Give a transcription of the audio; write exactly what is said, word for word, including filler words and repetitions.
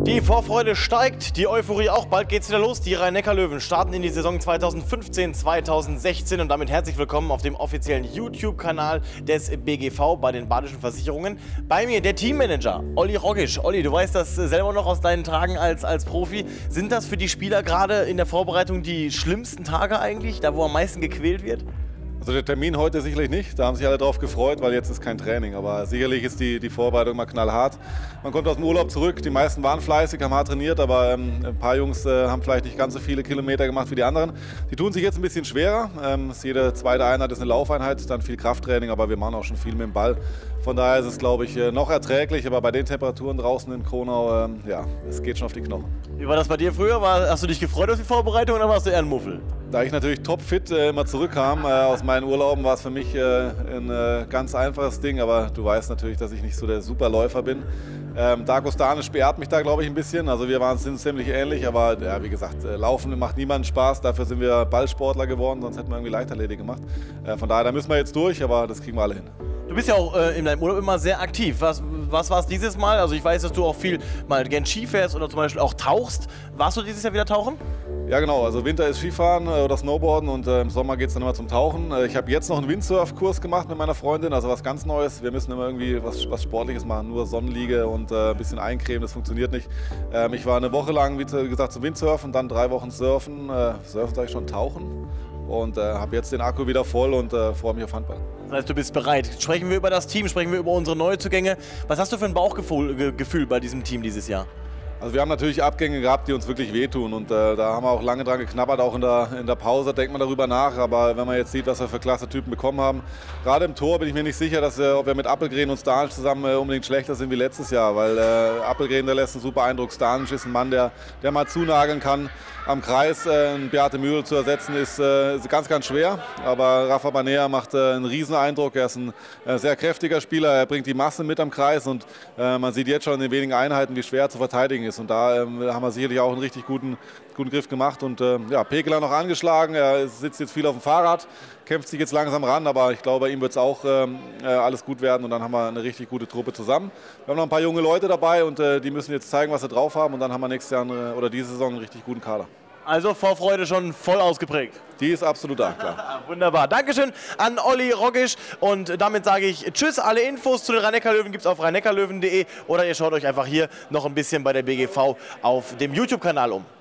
Die Vorfreude steigt, die Euphorie auch. Bald geht's wieder los. Die Rhein-Neckar-Löwen starten in die Saison zweitausendfünfzehn zweitausendsechzehn und damit herzlich willkommen auf dem offiziellen YouTube-Kanal des B G V bei den Badischen Versicherungen. Bei mir der Teammanager Olli Rogisch. Olli, du weißt das selber noch aus deinen Tagen als, als Profi. Sind das für die Spieler gerade in der Vorbereitung die schlimmsten Tage eigentlich, da wo am meisten gequält wird? Also der Termin heute sicherlich nicht, da haben sich alle drauf gefreut, weil jetzt ist kein Training. Aber sicherlich ist die, die Vorbereitung mal knallhart. Man kommt aus dem Urlaub zurück, die meisten waren fleißig, haben hart trainiert, aber ähm, ein paar Jungs äh, haben vielleicht nicht ganz so viele Kilometer gemacht wie die anderen. Die tun sich jetzt ein bisschen schwerer. Ähm, jede zweite Einheit ist eine Laufeinheit, dann viel Krafttraining, aber wir machen auch schon viel mit dem Ball. Von daher ist es, glaube ich, noch erträglich, aber bei den Temperaturen draußen in Kronau, ähm, ja, es geht schon auf die Knochen. Wie war das bei dir früher? War, hast du dich gefreut auf die Vorbereitung oder warst du eher ein Muffel? Da ich natürlich topfit äh, immer zurückkam äh, aus meinen Urlauben, war es für mich äh, ein äh, ganz einfaches Ding, aber du weißt natürlich, dass ich nicht so der Superläufer bin. Ähm, Darko Stanic beehrt mich da, glaube ich, ein bisschen. Also wir waren sind ziemlich ähnlich, aber ja, wie gesagt, äh, Laufen macht niemandem Spaß. Dafür sind wir Ballsportler geworden, sonst hätten wir irgendwie Leichtathletik gemacht. Äh, von daher, da müssen wir jetzt durch, aber das kriegen wir alle hin. Du bist ja auch äh, in deinem Urlaub immer sehr aktiv. Was, was war es dieses Mal? Also ich weiß, dass du auch viel mal gern Ski fährst oder zum Beispiel auch tauchst. Warst du dieses Jahr wieder tauchen? Ja genau, also Winter ist Skifahren äh, oder Snowboarden und äh, im Sommer geht es dann immer zum Tauchen. Äh, ich habe jetzt noch einen Windsurf-Kurs gemacht mit meiner Freundin, also was ganz Neues. Wir müssen immer irgendwie was, was Sportliches machen, nur Sonnenliege und äh, ein bisschen eincremen, das funktioniert nicht. Ähm, ich war eine Woche lang, wie gesagt, zum Windsurfen, dann drei Wochen Surfen, äh, Surfen sage ich schon, Tauchen. Und äh, habe jetzt den Akku wieder voll und äh, freue mich auf Handball. Das heißt, du bist bereit. Sprechen wir über das Team, sprechen wir über unsere Neuzugänge. Was hast du für ein Bauchgefühl Gefühl bei diesem Team dieses Jahr? Also wir haben natürlich Abgänge gehabt, die uns wirklich wehtun und äh, da haben wir auch lange dran geknabbert, auch in der, in der Pause denkt man darüber nach, aber wenn man jetzt sieht, was wir für klasse Typen bekommen haben, gerade im Tor bin ich mir nicht sicher, dass wir, ob wir mit Appelgren und Stanic zusammen äh, unbedingt schlechter sind wie letztes Jahr, weil äh, Appelgren, der lässt einen super Eindruck, Stanic ist ein Mann, der, der mal zunageln kann. Am Kreis äh, einen Beate Mühl zu ersetzen ist, äh, ist ganz, ganz schwer, aber Rafa Banea macht äh, einen riesen Eindruck, er ist ein äh, sehr kräftiger Spieler, er bringt die Masse mit am Kreis und äh, man sieht jetzt schon in den wenigen Einheiten, wie schwer er zu verteidigen ist und da ähm, haben wir sicherlich auch einen richtig guten, guten Griff gemacht und äh, ja, Pekeler noch angeschlagen, er sitzt jetzt viel auf dem Fahrrad, kämpft sich jetzt langsam ran, aber ich glaube, bei ihm wird es auch ähm, äh, alles gut werden und dann haben wir eine richtig gute Truppe zusammen. Wir haben noch ein paar junge Leute dabei und äh, die müssen jetzt zeigen, was sie drauf haben und dann haben wir nächstes Jahr eine, oder diese Saison einen richtig guten Kader. Also Vorfreude schon voll ausgeprägt. Die ist absolut da, klar. Wunderbar. Dankeschön an Olli Rogisch und damit sage ich Tschüss. Alle Infos zu den Rhein-Neckar-Löwen gibt es auf rhein neckar löwen punkt de oder ihr schaut euch einfach hier noch ein bisschen bei der B G V auf dem YouTube-Kanal um.